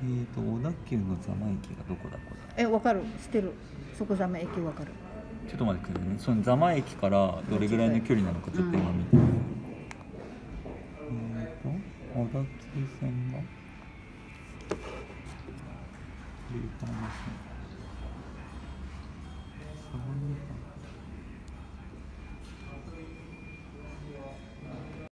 小田急の座間駅がどこだこれ。 わかる、知ってる。そこ座間駅わかる。 ちょっと待ってくださいね。その座間駅からどれぐらいの距離なのかちょっと今見て。小田急線が。